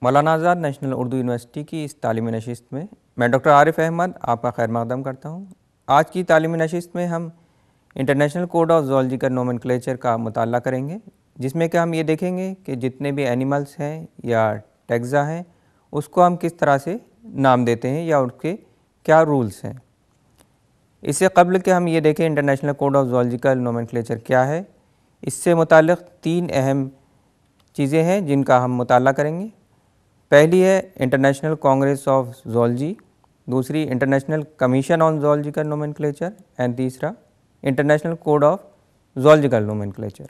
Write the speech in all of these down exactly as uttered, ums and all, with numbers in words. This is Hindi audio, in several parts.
मौलाना आज़ाद नेशनल उर्दू यूनिवर्सिटी की इस तालीमी नशिस्त में मैं डॉक्टर आरिफ अहमद आपका खैर मकदम करता हूँ। आज की तालीमी नशिस्त में हम international code of zoological nomenclature का मुताला करेंगे, जिसमें कि हम ये देखेंगे कि जितने भी एनिमल्स हैं या टैक्सा हैं उसको हम किस तरह से नाम देते हैं या उसके क्या रूल्स हैं। इससे कबल कि हम ये देखें international code of zoological nomenclature क्या है, इससे मुताल्लिक़ तीन अहम चीज़ें हैं जिनका हम मुताला करेंगे। पहली है इंटरनेशनल कांग्रेस ऑफ ज़ूलॉजी, दूसरी international commission on zoological nomenclature and तीसरा international code of zoological nomenclature.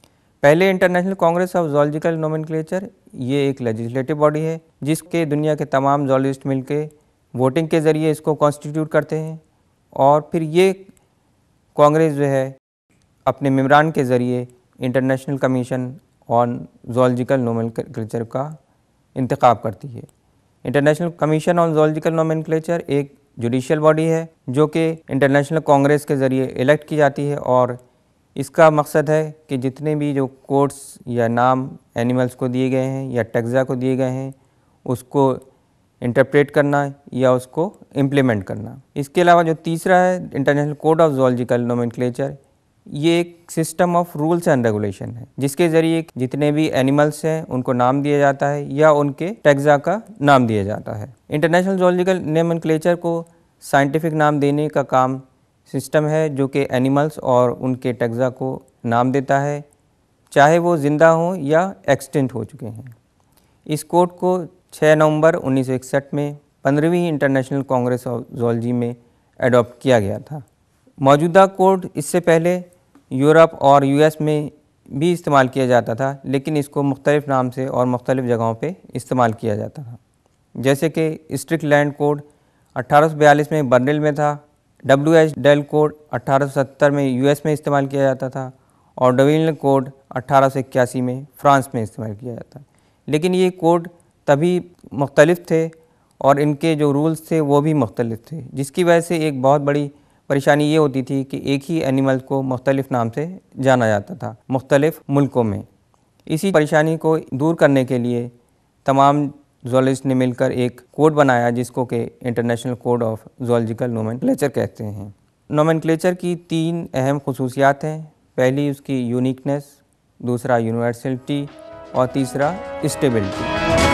पहले international congress of zoological nomenclature ये एक लेजिस्लेटिव बॉडी है जिसके दुनिया के तमाम ज़ूलॉजिस्ट मिलके वोटिंग के ज़रिए इसको कॉन्स्टिट्यूट करते हैं और फिर ये कांग्रेस जो है अपने मेम्बरान के ज़रिए international commission on zoological nomenclature का इंतखाब करती है। International commission on zoological nomenclature एक जुडिशियल बॉडी है जो कि इंटरनेशनल कांग्रेस के ज़रिए इलेक्ट की जाती है और इसका मकसद है कि जितने भी जो कोड्स या नाम एनिमल्स को दिए गए हैं या टैक्सा को दिए गए हैं उसको इंटरप्रेट करना या उसको इम्प्लीमेंट करना। इसके अलावा जो तीसरा है international code of zoological nomenclature, ये एक system of rules and regulation है जिसके ज़रिए जितने भी एनिमल्स हैं उनको नाम दिया जाता है या उनके टैक्सा का नाम दिया जाता है। इंटरनेशनल ज़ूलॉजिकल नोमेनक्लेचर को साइंटिफिक नाम देने का काम सिस्टम है जो कि एनिमल्स और उनके टैक्सा को नाम देता है, चाहे वो ज़िंदा हों या एक्सटिंक्ट हो चुके हैं। इस कोड को छः नवंबर उन्नीस सौ इकसठ में पंद्रहवीं इंटरनेशनल कांग्रेस ऑफ ज़ूलॉजी में एडॉप्ट किया गया था। मौजूदा कोड इससे पहले यूरोप और यूएस में भी इस्तेमाल किया जाता था, लेकिन इसको मुख्तलिफ़ नाम से और मुख्तलिफ़ जगहों पे इस्तेमाल किया जाता था। जैसे कि स्ट्रिक्ट लैंड कोड अठारह सौ बयालीस में बर्लिन में था, डब्ल्यू एच डेल कोड अठारह सौ सत्तर में यूएस में इस्तेमाल किया जाता था और डविल कोड अठारह सौ इक्यासी में फ्रांस में इस्तेमाल किया जाता। लेकिन ये कोड तभी मुख्तलिफ थे और इनके जो रूल्स थे वो भी मुख्तलिफ थे, जिसकी वजह से एक बहुत बड़ी परेशानी ये होती थी कि एक ही एनिमल को मुख्तलिफ़ नाम से जाना जाता था मुख्तलिफ़ मुल्कों में। इसी परेशानी को दूर करने के लिए तमाम ज़ूलॉजिस्ट ने मिलकर एक कोड बनाया जिसको कि international code of zoological nomenclature कहते हैं। नोमेनक्लेचर की तीन अहम खुसूसियात हैं। पहली उसकी यूनिकनेस, दूसरा यूनिवर्सलिटी और तीसरा स्टेबिलिटी।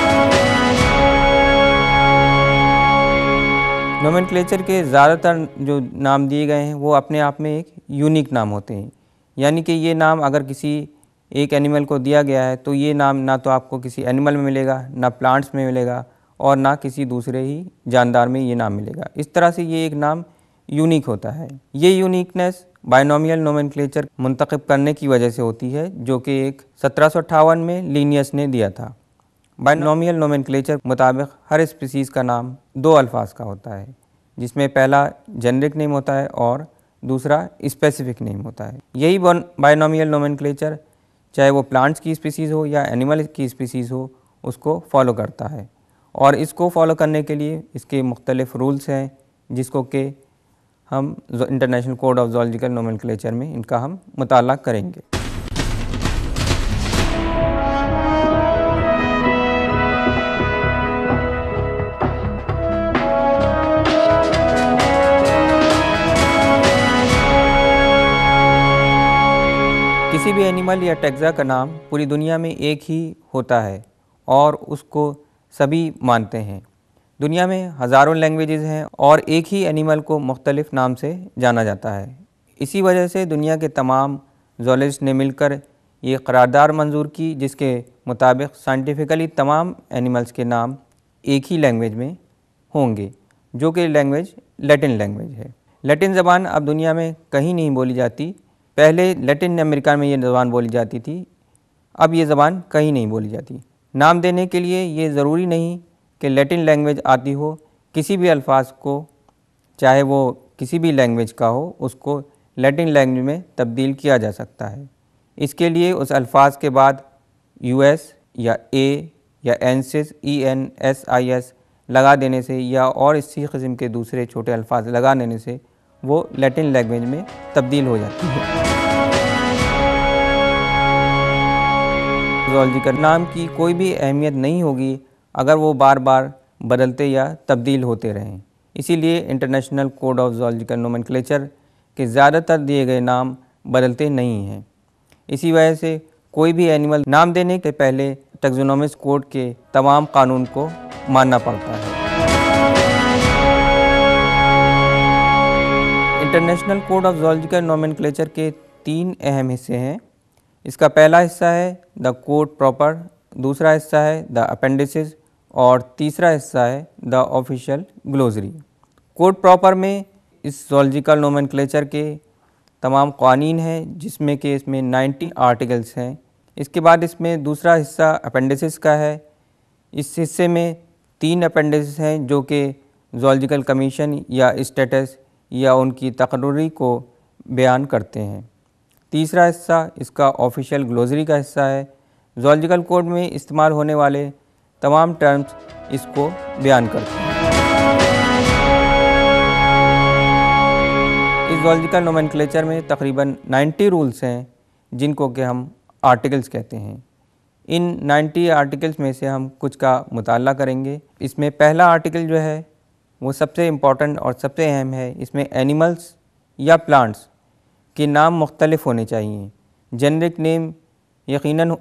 नोमेनक्लेचर के ज़्यादातर जो नाम दिए गए हैं वो अपने आप में एक यूनिक नाम होते हैं, यानी कि ये नाम अगर किसी एक एनिमल को दिया गया है तो ये नाम ना तो आपको किसी एनिमल में मिलेगा, ना प्लांट्स में मिलेगा और ना किसी दूसरे ही जानदार में ये नाम मिलेगा। इस तरह से ये एक नाम यूनिक होता है। ये यूनिकनेस बायनोमियल नोमेनक्लेचर मुंतखब करने की वजह से होती है जो कि एक सत्रह सौ अट्ठावन में लीनियस ने दिया था। बायनोमियल नोमेनक्लेचर मुताबिक हर स्पीसीज़ का नाम दो अल्फाज का होता है, जिसमें पहला जेनरिक नेम होता है और दूसरा स्पेसिफिक नेम होता है। यही बायनोमियल नोमेनक्लेचर चाहे वो प्लांट्स की स्पीसीज़ हो या एनिमल की स्पीसीज़ हो उसको फॉलो करता है और इसको फॉलो करने के लिए इसके मुख्तलिफ़ रूल्स हैं जिसको कि हम international code of zoological nomenclature में इनका हम मुताला करेंगे। किसी भी एनिमल या टैक्सा का नाम पूरी दुनिया में एक ही होता है और उसको सभी मानते हैं। दुनिया में हज़ारों लैंग्वेजेस हैं और एक ही एनिमल को मुख्तलिफ़ नाम से जाना जाता है। इसी वजह से दुनिया के तमाम ज़ूलॉजिस्ट ने मिलकर ये करारदाद मंजूर की जिसके मुताबिक साइंटिफिकली तमाम एनिमल्स के नाम एक ही लैंग्वेज में होंगे, जो कि लैंग्वेज लैटिन लैंग्वेज है। लैटिन ज़बान अब दुनिया में कहीं नहीं बोली जाती। पहले लैटिन अमेरिका में ये ज़बान बोली जाती थी, अब ये ज़बान कहीं नहीं बोली जाती। नाम देने के लिए ये ज़रूरी नहीं कि लैटिन लैंग्वेज आती हो, किसी भी अल्फाज को चाहे वो किसी भी लैंग्वेज का हो उसको लैटिन लैंग्वेज में तब्दील किया जा सकता है। इसके लिए उस अल्फाज के बाद यूएस या ए या एनसिस E N S I S लगा देने से या और इसी किस्म के दूसरे छोटे अल्फाज लगा देने से वो लैटिन लैंग्वेज में तब्दील हो जाती है। ज़ूलॉजिकल नाम की कोई भी अहमियत नहीं होगी अगर वो बार बार बदलते या तब्दील होते रहें। इसीलिए international code of zoological nomenclature के ज़्यादातर दिए गए नाम बदलते नहीं हैं। इसी वजह से कोई भी एनिमल नाम देने के पहले टैक्सोनॉमिस्ट कोड के तमाम कानून को मानना पड़ता है। International code of zoological nomenclature के तीन अहम हिस्से हैं। इसका पहला हिस्सा है द कोड प्रॉपर, दूसरा हिस्सा है द अपेंडिसेस और तीसरा हिस्सा है the official glossary. Code proper में इस ज़ूलॉजिकल नोमेनक्लेचर के तमाम क़वानीन हैं, जिसमें कि इसमें नब्बे आर्टिकल्स हैं। इसके बाद इसमें दूसरा हिस्सा अपेंडिसेस का है। इस हिस्से में तीन अपेंडिसेस हैं जो कि ज़ूलॉजिकल कमीशन या स्टेटस या उनकी तकर्री को बयान करते हैं। तीसरा हिस्सा इसका ऑफिशियल ग्लोसरी का हिस्सा है। ज़ूलॉजिकल कोड में इस्तेमाल होने वाले तमाम टर्म्स इसको बयान करते हैं। इस ज़ूलॉजिकल नोमेनक्लेचर में तकरीबन नब्बे रूल्स हैं, जिनको कि हम आर्टिकल्स कहते हैं। इन नब्बे आर्टिकल्स में से हम कुछ का मुताला करेंगे। इसमें पहला आर्टिकल जो है वो सबसे इम्पॉर्टेंट और सबसे अहम है। इसमें एनिमल्स या प्लांट्स के नाम मुख्तलिफ होने चाहिए। जेनरिक नेम यकीनन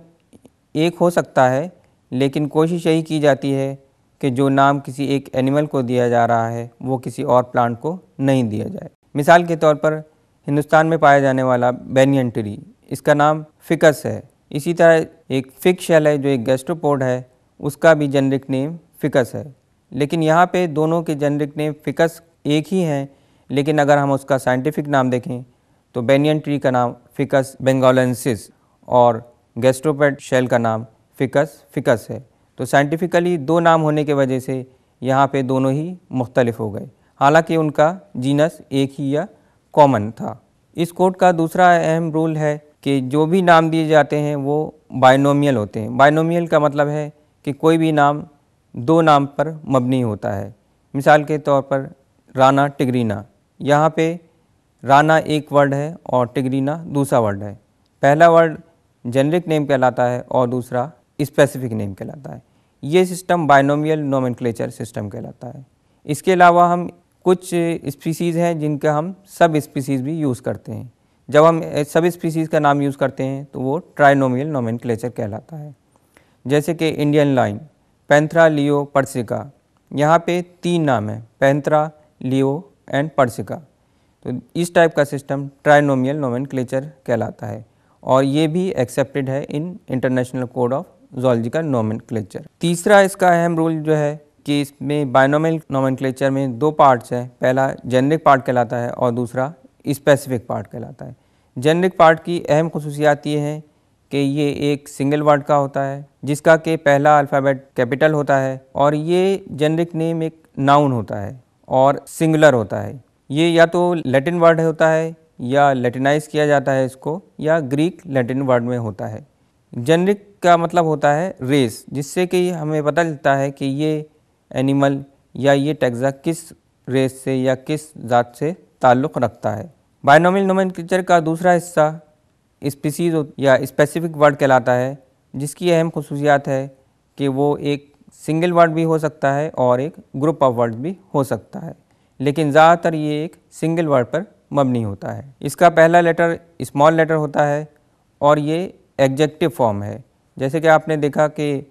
एक हो सकता है, लेकिन कोशिश यही की जाती है कि जो नाम किसी एक एनिमल को दिया जा रहा है वो किसी और प्लांट को नहीं दिया जाए। मिसाल के तौर पर हिंदुस्तान में पाया जाने वाला बैनियन ट्री, इसका नाम फिकस है। इसी तरह एक फिग शेल है जो एक गैस्ट्रोपोड है, उसका भी जेनरिक नेम फिकस है। लेकिन यहाँ पे दोनों के जेनरिक नेम फिकस एक ही हैं, लेकिन अगर हम उसका साइंटिफिक नाम देखें तो बैनियन ट्री का नाम फिकस बेंगोलेंसिस और गैस्ट्रोपोड शेल का नाम फिकस फिकस है। तो साइंटिफिकली दो नाम होने की वजह से यहाँ पे दोनों ही मुख्तलिफ हो गए, हालांकि उनका जीनस एक ही या कॉमन था। इस कोड का दूसरा अहम रूल है कि जो भी नाम दिए जाते हैं वो बायनोमियल होते हैं। बायनोमियल का मतलब है कि कोई भी नाम दो नाम पर मबनी होता है। मिसाल के तौर पर राना टिगरीना, यहाँ पे राना एक वर्ड है और टिगरीना दूसरा वर्ड है। पहला वर्ड जेनरिक नेम कहलाता है और दूसरा स्पेसिफिक नेम कहलाता है। ये सिस्टम बायनोमियल नोमेनक्लेचर सिस्टम कहलाता है। इसके अलावा हम कुछ स्पीसीज़ हैं जिनका हम सब स्पीसीज़ भी यूज़ करते हैं। जब हम सब स्पीसीज़ का नाम यूज़ करते हैं तो वो ट्राइनोमियल नोमेनक्लेचर कहलाता है। जैसे कि इंडियन लाइन, पैंथरा, लियो, पर्सिका, यहाँ पे तीन नाम हैं, पैंथरा, लियो एंड पर्सिका। तो इस टाइप का सिस्टम ट्राइनोमियल नोमेनक्लेचर कहलाता है और ये भी एक्सेप्टेड है in international code of zoological nomenclature. तीसरा इसका अहम रूल जो है कि इसमें बायनोमियल नोमेनक्लेचर में दो पार्ट्स हैं। पहला जेनरिक पार्ट कहलाता है और दूसरा स्पेसिफिक पार्ट कहलाता है। जेनरिक पार्ट की अहम खुसूसियात ये हैं कि ये एक सिंगल वर्ड का होता है, जिसका कि पहला अल्फ़ाबेट कैपिटल होता है, और ये जेनरिक नेम एक नाउन होता है और सिंगुलर होता है। ये या तो लैटिन वर्ड होता है या लैटिनाइज किया जाता है इसको, या ग्रीक लैटिन वर्ड में होता है। जेनरिक का मतलब होता है रेस, जिससे कि हमें पता चलता है कि ये एनिमल या ये टैक्सा किस रेस से या किस ज़ात से ताल्लुक़ रखता है। बायनोमियल नोमेनक्लेचर का दूसरा हिस्सा स्पीसीज़ या स्पेसिफिक वर्ड कहलाता है, जिसकी अहम खुसूसियात है कि वो एक सिंगल वर्ड भी हो सकता है और एक ग्रुप ऑफ वर्ड भी हो सकता है, लेकिन ज़्यादातर ये एक सिंगल वर्ड पर मबनी होता है। इसका पहला लेटर स्मॉल लेटर होता है और ये एडजेक्टिव फॉर्म है। जैसे कि आपने देखा कि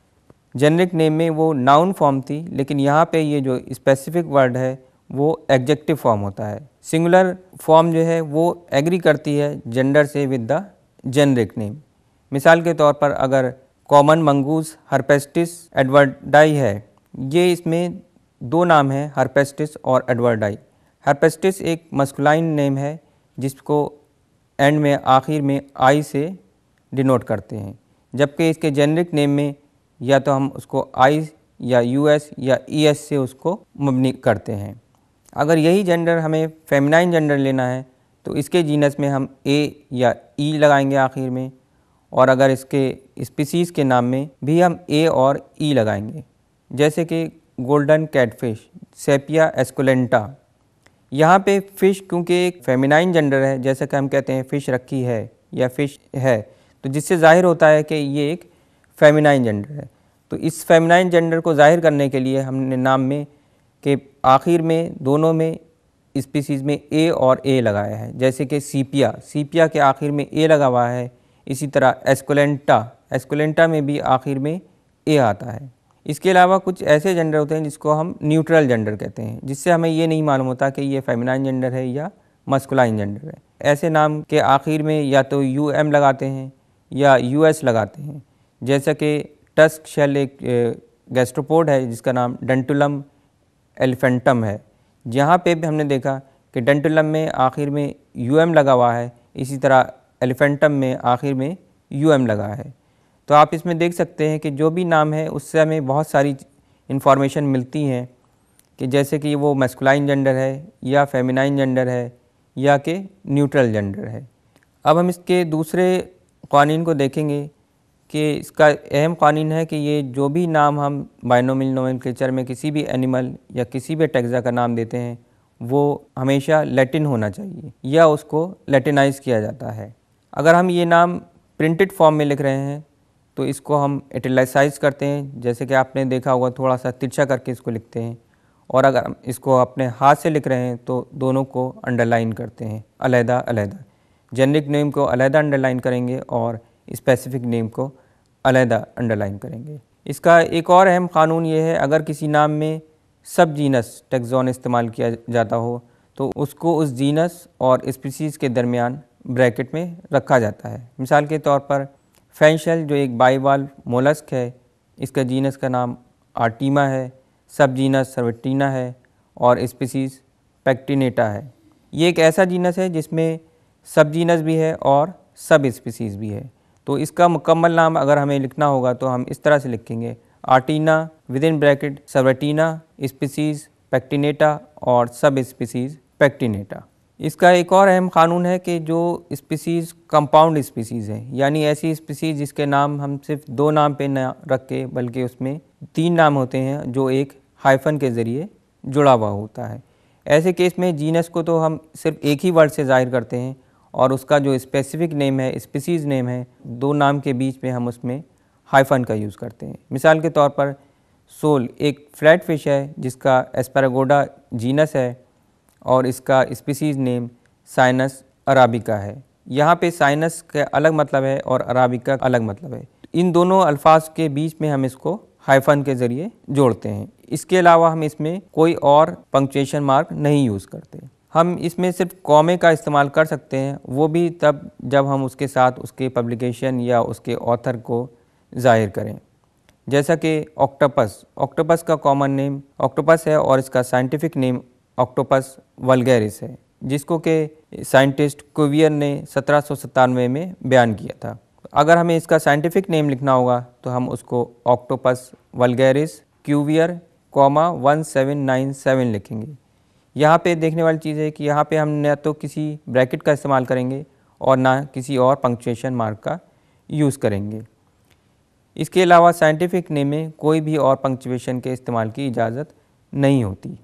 जेनरिक नेम में वो नाउन फॉर्म थी, लेकिन यहाँ पे ये जो स्पेसिफिक वर्ड है वो एडजेक्टिव फॉर्म होता है। सिंगुलर फॉर्म जो है वो एग्री करती है जेंडर से विद द जेनरिक नेम। मिसाल के तौर पर अगर कॉमन मंगूस हर्पेस्टिस एडवर्डाई है, ये इसमें दो नाम हैं, हर्पेस्टिस और एडवर्डाई। हर्पेस्टिस एक मस्कुलाइन नेम है जिसको एंड में आखिर में आई से डिनोट करते हैं, जबकि इसके जेनरिक नेम में या तो हम उसको आई या यूएस या ईएस से उसको मबनी करते हैं। अगर यही जेंडर हमें फेमिनाइन जेंडर लेना है तो इसके जीनस में हम ए या ई लगाएंगे आखिर में, और अगर इसके स्पीसीज़ के नाम में भी हम ए और ई लगाएंगे। जैसे कि गोल्डन कैटफिश, सेपिया एस्कुलेंटा। यहाँ पे फ़िश क्योंकि एक फेमिनाइन जेंडर है, जैसे कि हम कहते हैं फ़िश रखी है या फ़िश है, तो जिससे ज़ाहिर होता है कि ये एक फेमिनाइन जेंडर है। तो इस फेमिनाइन जेंडर को ज़ाहिर करने के लिए हमने नाम में के आखिर में दोनों में स्पीसीज़ में ए और ए लगाया है। जैसे कि सीपिया, सीपिया के आखिर में ए लगा हुआ है। इसी तरह एस्कुलेंटा, एस्कुलेंटा में भी आखिर में ए आता है। इसके अलावा कुछ ऐसे जेंडर होते हैं जिसको हम न्यूट्रल जेंडर कहते हैं, जिससे हमें ये नहीं मालूम होता कि ये फेमिनाइन जेंडर है या मस्कुलाइन जेंडर है। ऐसे नाम के आखिर में या तो यू एम लगाते हैं या यू एस लगाते हैं। जैसा कि टस्क शेल एक गैस्ट्रोपोड है जिसका नाम डेंटुलम एलिफेंटम है। जहाँ पे भी हमने देखा कि डेंटुलम में आखिर में यू एम लगा हुआ है, इसी तरह एलिफेंटम में आखिर में यू एम लगा है। तो आप इसमें देख सकते हैं कि जो भी नाम है उससे हमें बहुत सारी इन्फॉर्मेशन मिलती हैं कि जैसे कि वो मैस्कुलाइन जेंडर है या फेमिनाइन जेंडर है या कि न्यूट्रल जेंडर है। अब हम इसके दूसरे कानून को देखेंगे कि इसका अहम कानून है कि ये जो भी नाम हम बायनोमियल नोमेनक्लेचर में किसी भी एनिमल या किसी भी टैक्सा का नाम देते हैं वो हमेशा लैटिन होना चाहिए या उसको लैटिनाइज किया जाता है। अगर हम ये नाम प्रिंटेड फॉर्म में लिख रहे हैं तो इसको हम इटैलिसाइज करते हैं, जैसे कि आपने देखा होगा थोड़ा सा तिरछा करके इसको लिखते हैं। और अगर हम इसको अपने हाथ से लिख रहे हैं तो दोनों को अंडरलाइन करते हैं अलहदा अलहदा। जेनरिक नेम को अलहदा अंडरलाइन करेंगे और स्पेसिफिक नेम को अलहदा अंडरलाइन करेंगे। इसका एक और अहम कानून ये है, अगर किसी नाम में सब जीनस टैक्सॉन इस्तेमाल किया जाता हो तो उसको उस जीनस और स्पीसीज़ के दरमियान ब्रैकेट में रखा जाता है। मिसाल के तौर पर फैंशल जो एक बाइवाल्व मोलस्क है, इसका जीनस का नाम आर्टीमा है, सब जीनस सर्वेटिना है और स्पीसीज़ पैक्टिनेटा है। ये एक ऐसा जीनस है जिसमें सब जीनस भी है और सब स्पीसीज़ भी है। तो इसका मुकम्मल नाम अगर हमें लिखना होगा तो हम इस तरह से लिखेंगे, आर्टीना विद इन ब्रैकेट सर्वेटिना स्पीसीज़ पैक्टिनेटा और सब स्पीसीज़ पैक्टिनेटा। इसका एक और अहम कानून है कि जो स्पीसीज़ कंपाउंड स्पीसीज़ हैं, यानी ऐसी स्पीसीज़ जिसके नाम हम सिर्फ दो नाम पे न रख के बल्कि उसमें तीन नाम होते हैं जो एक हाइफन के ज़रिए जुड़ा हुआ होता है। ऐसे केस में जीनस को तो हम सिर्फ एक ही वर्ड से ज़ाहिर करते हैं और उसका जो स्पेसिफिक नेम है, स्पीसीज़ नेम है, दो नाम के बीच में हम उसमें हाइफन का यूज़ करते हैं। मिसाल के तौर पर सोल एक फ्लैट फिश है जिसका एस्पैरागोडा जीनस है और इसका स्पीसीज़ नेम साइनस अराबिका है। यहाँ पे साइनस का अलग मतलब है और अराबिका अलग मतलब है। इन दोनों अल्फाज के बीच में हम इसको हाइफन के ज़रिए जोड़ते हैं। इसके अलावा हम इसमें कोई और पंक्चुएशन मार्क नहीं यूज़ करते। हम इसमें सिर्फ कॉमे का इस्तेमाल कर सकते हैं, वो भी तब जब हम उसके साथ उसके पब्लिकेशन या उसके ऑथर को ज़ाहिर करें। जैसा कि ऑक्टोपस, ऑक्टोपस का कॉमन नेम ऑक्टोपस है और इसका साइंटिफिक नेम ऑक्टोपस वल्गैरिस है, जिसको के साइंटिस्ट कुवियर ने सत्रह सौ सत्तानवे में बयान किया था। अगर हमें इसका साइंटिफिक नेम लिखना होगा तो हम उसको ऑक्टोपस वल्गैरिस Cuvier comma one seven nine seven लिखेंगे। यहाँ पे देखने वाली चीज़ है कि यहाँ पे हम न तो किसी ब्रैकेट का इस्तेमाल करेंगे और ना किसी और पंक्चुएशन मार्क का यूज़ करेंगे। इसके अलावा साइंटिफिक नेम में कोई भी और पंक्चुएशन के इस्तेमाल की इजाज़त नहीं होती।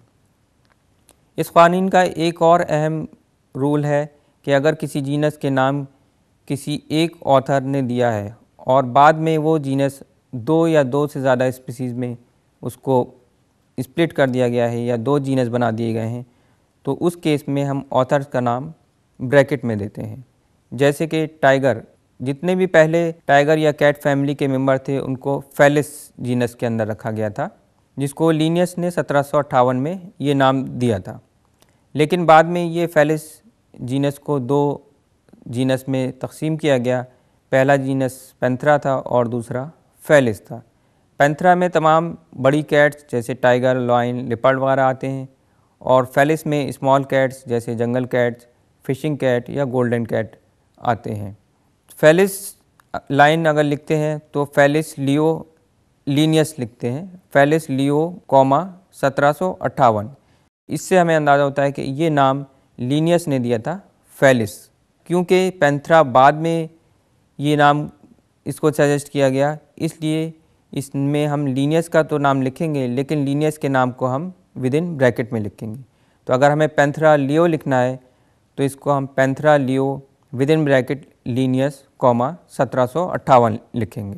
इस कानून का एक और अहम रूल है कि अगर किसी जीनस के नाम किसी एक ऑथर ने दिया है और बाद में वो जीनस दो या दो से ज़्यादा स्पीसीज़ में उसको स्प्लिट कर दिया गया है या दो जीनस बना दिए गए हैं, तो उस केस में हम ऑथर का नाम ब्रैकेट में देते हैं। जैसे कि टाइगर, जितने भी पहले टाइगर या कैट फैमिली के मेंबर थे उनको फेलिस जीनस के अंदर रखा गया था, जिसको लीनियस ने सत्रह सौ अट्ठावन में ये नाम दिया था। लेकिन बाद में ये फेलिस जीनस को दो जीनस में तकसीम किया गया। पहला जीनस पैंथरा था और दूसरा फेलिस था। पैंथरा में तमाम बड़ी कैट्स जैसे टाइगर, लॉयन, लिपर्ड वगैरह आते हैं और फेलिस में स्मॉल कैट्स जैसे जंगल कैट्स, फिशिंग कैट या गोल्डन कैट आते हैं। फेलिस लाइन अगर लिखते हैं तो फेलिस लियो लीनियस लिखते हैं, फेलिस लियो कॉमा सत्रह सौ अट्ठावन। इससे हमें अंदाज़ा होता है कि ये नाम लीनियस ने दिया था फेलिस, क्योंकि पैंथरा बाद में ये नाम इसको सजेस्ट किया गया, इसलिए इसमें हम लीनियस का तो नाम लिखेंगे लेकिन लीनियस के नाम को हम विद इन ब्रैकेट में लिखेंगे। तो अगर हमें पैंथरा लियो लिखना है तो इसको हम पैंथरा लियो with in bracket Linnaeus comma सत्रह सौ अट्ठावन लिखेंगे।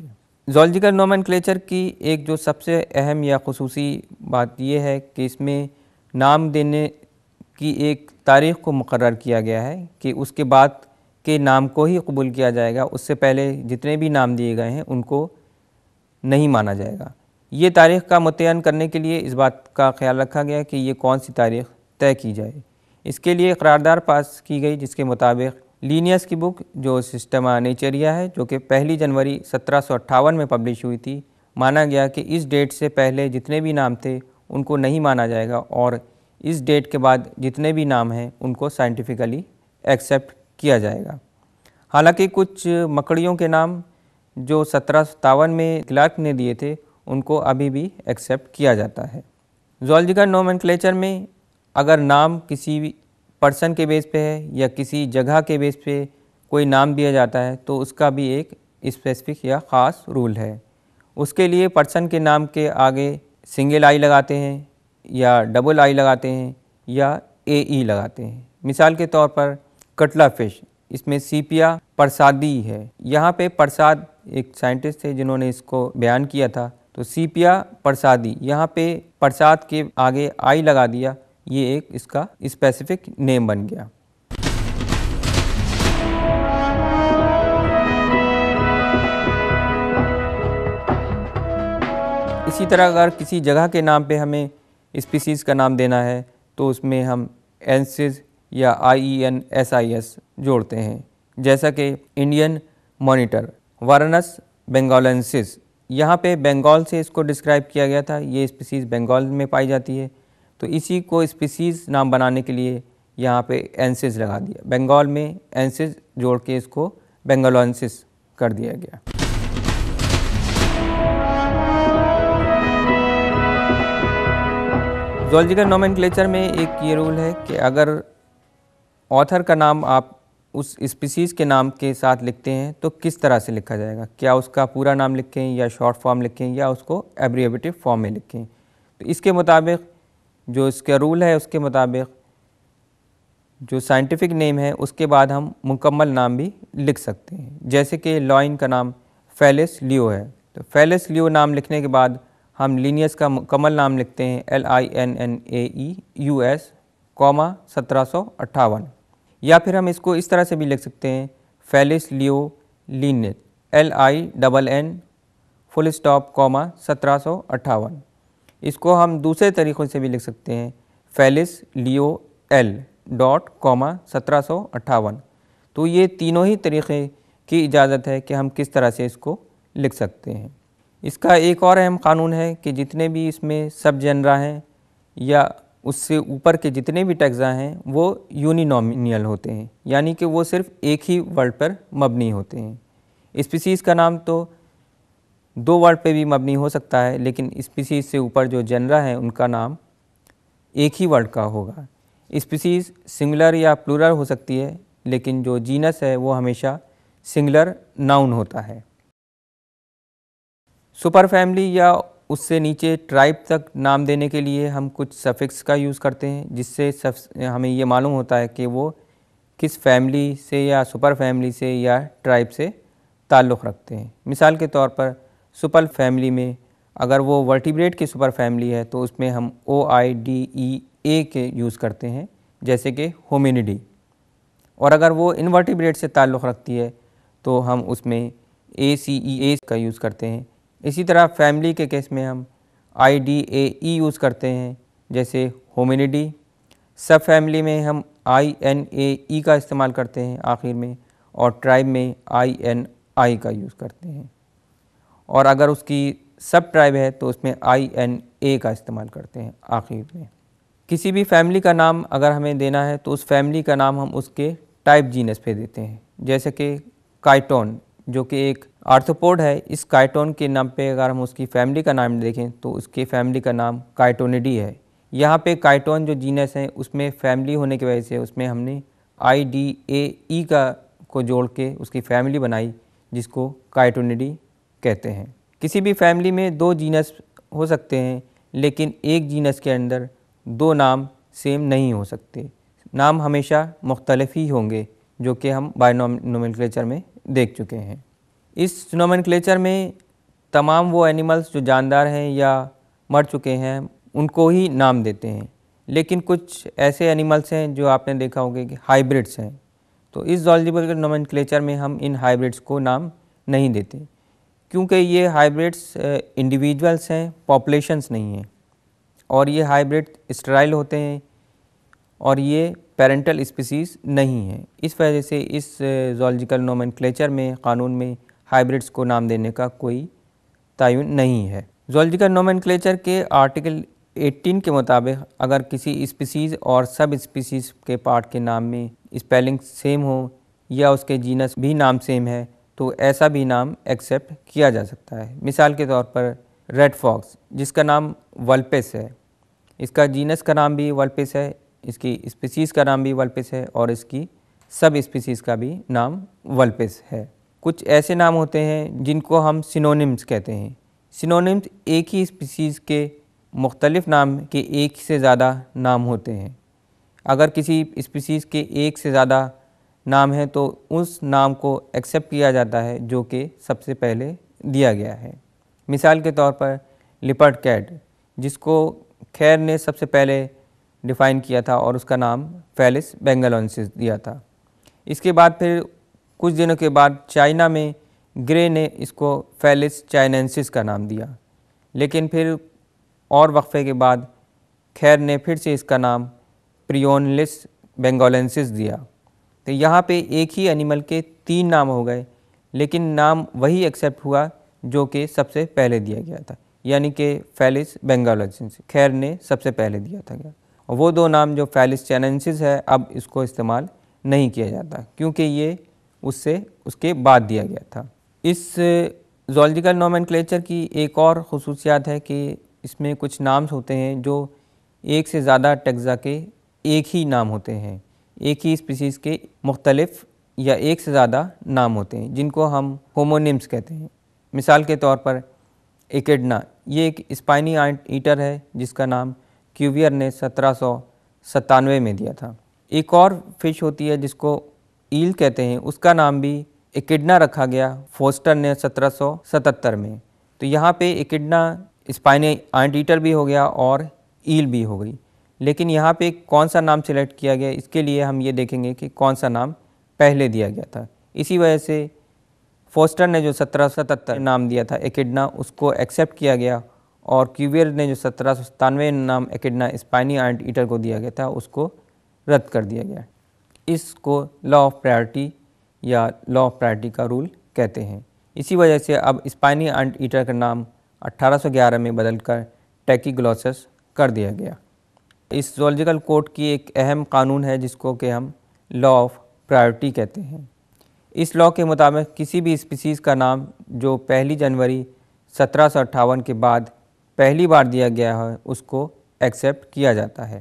ज़ूलॉजिकल नोमेनक्लेचर की एक जो सबसे अहम या ख़ुसूसी बात यह है कि इसमें नाम देने की एक तारीख़ को मुकर्रर किया गया है कि उसके बाद के नाम को ही कबूल किया जाएगा, उससे पहले जितने भी नाम दिए गए हैं उनको नहीं माना जाएगा। ये तारीख़ का मुतय्यन करने के लिए इस बात का ख्याल रखा गया कि ये कौन सी तारीख़ तय की जाए। इसके लिए करारदाद पास की गई जिसके मुताबिक लीनियस की बुक जो सिस्टमा नेचरिया है, जो कि पहली जनवरी सत्रह सौ अट्ठावन में पब्लिश हुई थी, माना गया कि इस डेट से पहले जितने भी नाम थे उनको नहीं माना जाएगा और इस डेट के बाद जितने भी नाम हैं उनको साइंटिफिकली एक्सेप्ट किया जाएगा। हालांकि कुछ मकड़ियों के नाम जो सत्रह सौ सत्तावन में क्लार्क ने दिए थे उनको अभी भी एक्सेप्ट किया जाता है। ज़ूलॉजिकल नोमेनक्लेचर में अगर नाम किसी पर्सन के बेस पे है या किसी जगह के बेस पे कोई नाम दिया जाता है तो उसका भी एक स्पेसिफिक या ख़ास रूल है। उसके लिए पर्सन के नाम के आगे सिंगल आई लगाते हैं या डबल आई लगाते हैं या ए ई लगाते हैं। मिसाल के तौर पर कटला फ़िश, इसमें सीपिया प्रसादी है। यहाँ पे प्रसाद एक साइंटिस्ट थे जिन्होंने इसको बयान किया था, तो सीपिया प्रसादी, यहाँ पे प्रसाद के आगे आई लगा दिया, ये एक इसका स्पेसिफिक नेम बन गया। इसी तरह अगर किसी जगह के नाम पे हमें स्पीसीज़ का नाम देना है तो उसमें हम एंसिस या I E N S I S जोड़ते हैं, जैसा कि इंडियन मॉनिटर वारानस बेंगोलेंसिस, यहाँ पे बंगाल से इसको डिस्क्राइब किया गया था। ये स्पीसीज़ बंगाल में पाई जाती है, तो इसी को स्पीसीज़ नाम बनाने के लिए यहाँ पे एंसिस लगा दिया। बंगाल में एंसिस जोड़ के इसको बेंगोलेंसिस कर दिया गया। ज़ूलॉजिकल नोमेनक्लेचर में एक ये रूल है कि अगर ऑथर का नाम आप उस स्पीसीज़ के नाम के साथ लिखते हैं तो किस तरह से लिखा जाएगा, क्या उसका पूरा नाम लिखें या शॉर्ट फॉर्म लिखें या उसको एब्रिविएटिव फॉर्म में लिखें। तो इसके मुताबिक जो इसका रूल है उसके मुताबिक जो साइंटिफिक नेम है उसके बाद हम मुकम्मल नाम भी लिख सकते हैं। जैसे कि लॉइन का नाम फेलिस लियो है, तो फेलिस लियो नाम लिखने के बाद हम लीनियस का मुकम्मल नाम लिखते हैं L I N N A E U S comma सत्रह सौ अट्ठावन, या फिर हम इसको इस तरह से भी लिख सकते हैं फेलिस लियो लीनेट L I double N full stop comma सत्रह सौ अट्ठावन। इसको हम दूसरे तरीक़ों से भी लिख सकते हैं फेलिस लियो एल डॉट कॉमा सत्रह सौ अट्ठावन। तो ये तीनों ही तरीक़े की इजाज़त है कि हम किस तरह से इसको लिख सकते हैं। इसका एक और अहम कानून है कि जितने भी इसमें सब जनरा हैं या उससे ऊपर के जितने भी टैक्सा हैं वो यूनिनोमिनियल होते हैं, यानी कि वो सिर्फ़ एक ही वर्ड पर मबनी होते हैं। स्पीसीज़ का नाम तो दो वर्ड पे भी मबनी हो सकता है, लेकिन स्पीसीज़ से ऊपर जो जनरा है उनका नाम एक ही वर्ड का होगा। स्पीसीज़ सिंगुलर या प्लूरल हो सकती है, लेकिन जो जीनस है वो हमेशा सिंगुलर नाउन होता है। सुपर फैमिली या उससे नीचे ट्राइब तक नाम देने के लिए हम कुछ सफिक्स का यूज़ करते हैं, जिससे हमें ये मालूम होता है कि वो किस फैमिली से या सुपर फैमिली से या ट्राइब से ताल्लुक़ रखते हैं। मिसाल के तौर पर सुपर फैमिली में अगर वो वर्टिब्रेट की सुपर फैमिली है तो उसमें हम ओ आई डी ई ए के यूज़ करते हैं, जैसे कि होमिनिडी। और अगर वो इनवर्टिब्रेट से ताल्लुक़ रखती है तो हम उसमें ए सी ई ए का यूज़ करते हैं। इसी तरह फैमिली के केस में हम I D A E use करते हैं, जैसे होमिनिडी। सब फैमिली में हम आई एन ए ई का इस्तेमाल करते हैं आखिर में, और ट्राइब में आई एन आई का यूज़ करते हैं। और अगर उसकी सब ट्राइब है तो उसमें आई एन ए का इस्तेमाल करते हैं आखिर में। किसी भी फैमिली का नाम अगर हमें देना है तो उस फैमिली का नाम हम उसके टाइप जीनस पे देते हैं, जैसे कि काइटोन जो कि एक आर्थ्रोपोड है। इस काइटोन के नाम पे अगर हम उसकी फैमिली का नाम देखें तो उसके फैमिली का नाम काइटोनिडी है। यहाँ पे काइटोन जो जीनस है उसमें फैमिली होने की वजह से उसमें हमने आई डी ए ई का को जोड़ के उसकी फैमिली बनाई, जिसको काइटोनिडी कहते हैं। किसी भी फैमिली में दो जीनस हो सकते हैं, लेकिन एक जीनस के अंदर दो नाम सेम नहीं हो सकते। नाम हमेशा मुख्तलिफ ही होंगे, जो कि हम बाय नोमेनक्लेचर में देख चुके हैं। इस नोमेनक्लेचर में तमाम वो एनिमल्स जो जानदार हैं या मर चुके हैं उनको ही नाम देते हैं, लेकिन कुछ ऐसे एनिमल्स हैं जो आपने देखा होगा कि हाइब्रिड्स हैं, तो इस ज़ूलॉजिकल नोमेनक्लेचर में हम इन हाइब्रिड्स को नाम नहीं देते, क्योंकि ये हाइब्रिड्स इंडिविजुअल्स हैं, पॉपुलेशंस नहीं हैं, और ये हाइब्रिड स्टेराइल होते हैं और ये पेरेंटल स्पीसीज़ नहीं है। इस वजह से इस ज़ूलॉजिकल नोमेनक्लेचर में, कानून में हाइब्रिड्स को नाम देने का कोई तयन नहीं है। ज़ूलॉजिकल नोमेनक्लेचर के आर्टिकल अठारह के मुताबिक अगर किसी स्पीसीज़ और सब स्पीसीज़ के पार्ट के नाम में स्पेलिंग सेम हो या उसके जीनस भी नाम सेम है तो ऐसा भी नाम एक्सेप्ट किया जा सकता है। मिसाल के तौर पर रेड फॉक्स, जिसका नाम वल्पिस है, इसका जीनस का नाम भी वल्पिस है, इसकी स्पीसीज़ का नाम भी वल्पिस है और इसकी सब स्पीसीज़ का भी नाम वल्पिस है। कुछ ऐसे नाम होते हैं जिनको हम सिनोनिम्स कहते हैं। सिनोनिम्स एक ही स्पीसीज़ के मुख्तलिफ़ नाम के एक से ज़्यादा नाम होते हैं। अगर किसी स्पीसीज़ के एक से ज़्यादा नाम है तो उस नाम को एक्सेप्ट किया जाता है जो कि सबसे पहले दिया गया है। मिसाल के तौर पर लिपर्ड कैट, जिसको खैर ने सबसे पहले डिफ़ाइन किया था और उसका नाम फेलिस बेंगालोरेंसिस दिया था। इसके बाद फिर कुछ दिनों के बाद चाइना में ग्रे ने इसको फेलिस चाइनेंसिस का नाम दिया, लेकिन फिर और वक्फे के बाद खैर ने फिर से इसका नाम प्रियोनलिस बेंगालोरेंसिस दिया। तो यहाँ पे एक ही एनिमल के तीन नाम हो गए, लेकिन नाम वही एक्सेप्ट हुआ जो कि सबसे पहले दिया गया था, यानी कि फेलिस बेंगालोरेंसिस खैर ने सबसे पहले दिया था गया। और वो दो नाम जो फेलिस चाइनेंसिस है अब इसको इस्तेमाल नहीं किया जाता क्योंकि ये उससे उसके बाद दिया गया था। इस ज़ूलॉजिकल नोमेनक्लेचर की एक और ख़ुसूसियत है कि इसमें कुछ नाम्स होते हैं जो एक से ज़्यादा टैक्सा के एक ही नाम होते हैं, एक ही स्पीसीज़ के मुख्तलिफ या एक से ज़्यादा नाम होते हैं जिनको हम होमोनिम्स कहते हैं। मिसाल के तौर पर एकिडना, ये एक स्पाइनी एंट ईटर है जिसका नाम क्यूवियर ने सत्रह सौ सत्तानवे में दिया था। एक और फ़िश होती है जिसको ईल कहते हैं, उसका नाम भी एकिडना रखा गया फोस्टर ने सत्रह सौ सतहत्तर में। तो यहाँ पे एकिडना स्पाइनी एंट ईटर भी हो गया और ईल भी हो गई, लेकिन यहाँ पे कौन सा नाम सिलेक्ट किया गया इसके लिए हम ये देखेंगे कि कौन सा नाम पहले दिया गया था। इसी वजह से फोस्टर ने जो सत्रह सौ सतहत्तर नाम दिया था एकिडना, उसको एक्सेप्ट किया गया, और क्यूवियर ने जो सत्रह सौ सतानवे नाम एकिडना स्पाइनी एंट ईटर को दिया गया था उसको रद्द कर दिया गया। इसको लॉ ऑफ प्रायोरिटी या लॉ ऑफ प्रायोरिटी का रूल कहते हैं। इसी वजह से अब स्पाइनी एंट ईटर का नाम अठारह सौ ग्यारह में बदलकर टैकीग्लॉसस कर दिया गया। इस ज़ूलॉजिकल कोड की एक अहम कानून है जिसको कि हम लॉ ऑफ प्रायोरिटी कहते हैं। इस लॉ के मुताबिक किसी भी स्पीसीज़ का नाम जो पहली जनवरी सत्रह सौ अट्ठावन के बाद पहली बार दिया गया है उसको एक्सेप्ट किया जाता है।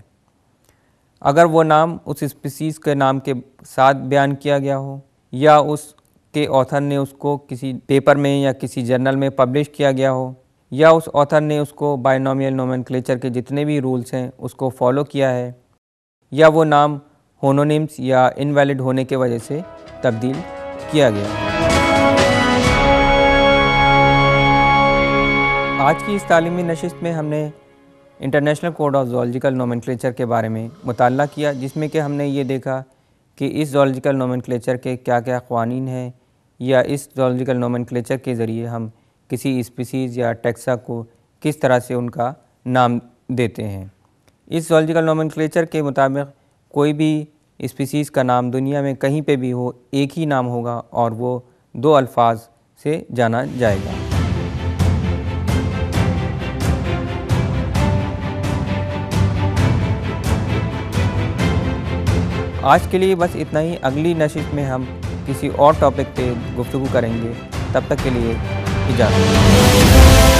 अगर वो नाम उस स्पीसीज़ के नाम के साथ बयान किया गया हो या उसके ऑथर ने उसको किसी पेपर में या किसी जर्नल में पब्लिश किया गया हो या उस ऑथर ने उसको बायनोमियल नोमेनक्लेचर के जितने भी रूल्स हैं उसको फॉलो किया है, या वो नाम होमोनिम्स या इनवैलिड होने के वजह से तब्दील किया गया है। आज की इस तालीमी नशिस्त में हमने international code of zoological nomenclature के बारे में मुताला किया, जिसमें कि हमने ये देखा कि इस ज़ूलॉजिकल नोमेनक्लेचर के क्या क्या क़वानीन हैं या इस ज़ूलॉजिकल नोमेनक्लेचर के ज़रिए हम किसी स्पीसीज़ या टैक्सा को किस तरह से उनका नाम देते हैं। इस ज़ूलॉजिकल नोमेनक्लेचर के मुताबिक कोई भी स्पीसीज़ का नाम दुनिया में कहीं पे भी हो एक ही नाम होगा और वो दो अल्फाज से जाना जाएगा। आज के लिए बस इतना ही। अगली नशिस्त में हम किसी और टॉपिक पे गुफ्तगू करेंगे। तब तक के लिए इजाज़त।